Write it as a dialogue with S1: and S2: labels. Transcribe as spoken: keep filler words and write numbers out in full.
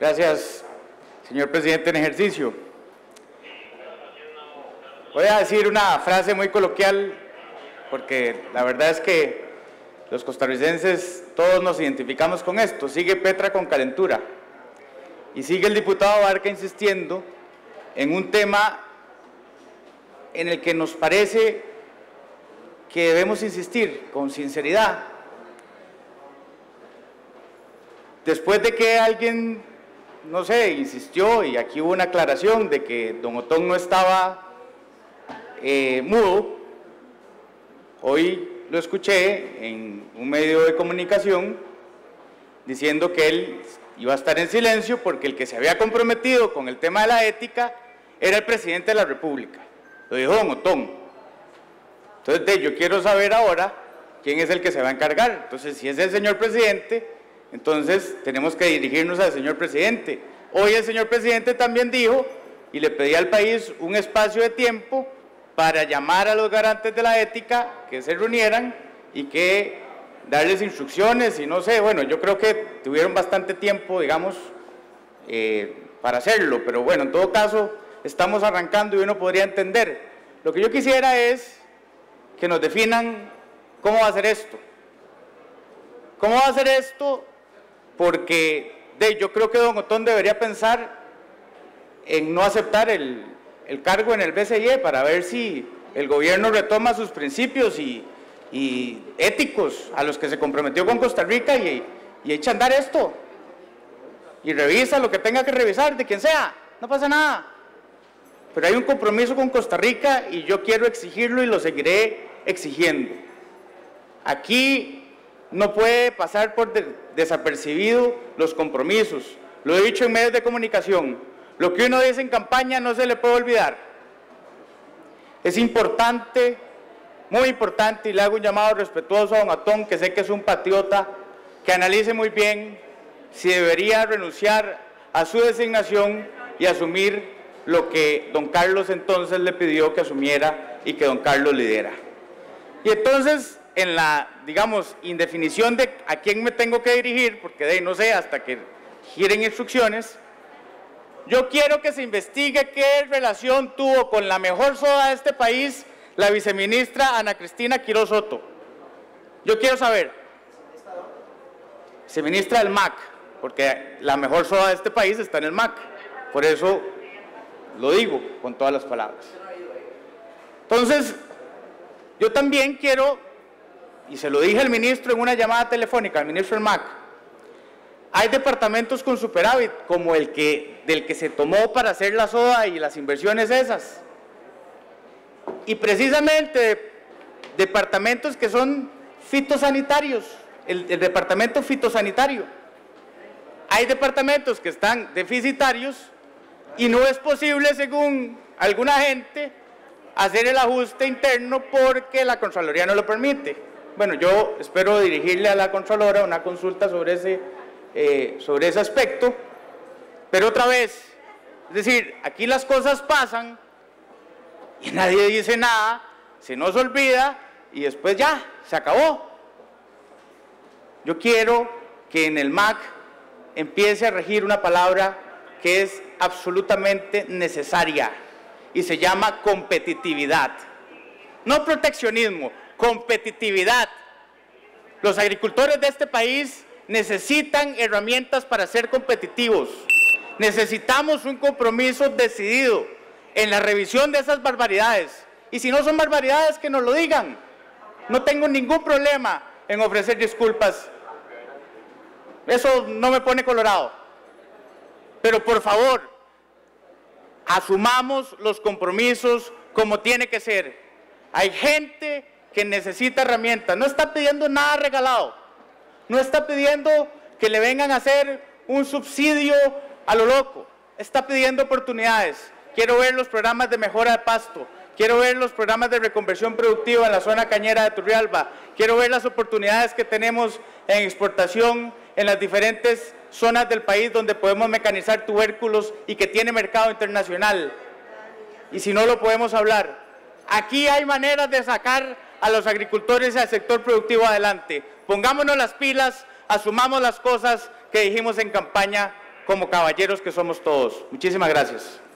S1: Gracias, señor presidente en ejercicio. Voy a decir una frase muy coloquial, porque la verdad es que los costarricenses todos nos identificamos con esto. Sigue Petra con calentura. Y sigue el diputado Barca insistiendo en un tema en el que nos parece que debemos insistir con sinceridad. Después de que alguien, no sé, insistió, y aquí hubo una aclaración de que don Otón no estaba eh, mudo, hoy lo escuché en un medio de comunicación diciendo que él iba a estar en silencio porque el que se había comprometido con el tema de la ética era el presidente de la República. Lo dijo don Otón. Entonces, de, yo quiero saber ahora quién es el que se va a encargar. Entonces, si es el señor presidente, entonces tenemos que dirigirnos al señor presidente. Hoy el señor presidente también dijo, y le pedía al país un espacio de tiempo para llamar a los garantes de la ética que se reunieran y que darles instrucciones y no sé, bueno, yo creo que tuvieron bastante tiempo, digamos, eh, para hacerlo, pero bueno, en todo caso, estamos arrancando y uno podría entender. Lo que yo quisiera es que nos definan cómo va a ser esto. ¿Cómo va a ser esto? Porque de, yo creo que don Otón debería pensar en no aceptar el, el cargo en el B C I E para ver si el gobierno retoma sus principios y, y éticos a los que se comprometió con Costa Rica y, y echa a andar esto. Y revisa lo que tenga que revisar, de quien sea, no pasa nada. Pero hay un compromiso con Costa Rica y yo quiero exigirlo y lo seguiré exigiendo. Aquí no puede pasar por de, desapercibido los compromisos. Lo he dicho en medios de comunicación. Lo que uno dice en campaña no se le puede olvidar. Es importante, muy importante, y le hago un llamado respetuoso a don Otón, que sé que es un patriota, que analice muy bien si debería renunciar a su designación y asumir lo que don Carlos entonces le pidió que asumiera y que don Carlos lidera. Y entonces, en la, digamos, indefinición de a quién me tengo que dirigir, porque de ahí no sé hasta que giren instrucciones, yo quiero que se investigue qué relación tuvo con la mejor soda de este país la viceministra Ana Cristina Quirós Soto. Yo quiero saber, viceministra del M A C, porque la mejor soda de este país está en el M A C, por eso lo digo con todas las palabras. Entonces, yo también quiero, y se lo dije al ministro en una llamada telefónica, al ministro del M A C, hay departamentos con superávit, como el que, del que se tomó para hacer la soda y las inversiones esas. Y precisamente departamentos que son fitosanitarios, el, el departamento fitosanitario. Hay departamentos que están deficitarios y no es posible, según alguna gente, hacer el ajuste interno porque la Contraloría no lo permite. Bueno, yo espero dirigirle a la Contralora una consulta sobre ese, eh, sobre ese aspecto, pero otra vez, es decir, aquí las cosas pasan y nadie dice nada, se nos olvida y después ya, se acabó. Yo quiero que en el M A C empiece a regir una palabra que es absolutamente necesaria y se llama competitividad. No proteccionismo, competitividad. Los agricultores de este país necesitan herramientas para ser competitivos. Necesitamos un compromiso decidido en la revisión de esas barbaridades. Y si no son barbaridades, que nos lo digan. No tengo ningún problema en ofrecer disculpas. Eso no me pone colorado. Pero por favor, asumamos los compromisos como tiene que ser. Hay gente que necesita herramientas. No está pidiendo nada regalado. No está pidiendo que le vengan a hacer un subsidio a lo loco. Está pidiendo oportunidades. Quiero ver los programas de mejora de pasto. Quiero ver los programas de reconversión productiva en la zona cañera de Turrialba. Quiero ver las oportunidades que tenemos en exportación en las diferentes zonas del país donde podemos mecanizar tubérculos y que tiene mercado internacional. Y si no, lo podemos hablar. Aquí hay maneras de sacar a los agricultores y al sector productivo adelante. Pongámonos las pilas, asumamos las cosas que dijimos en campaña como caballeros que somos todos. Muchísimas gracias.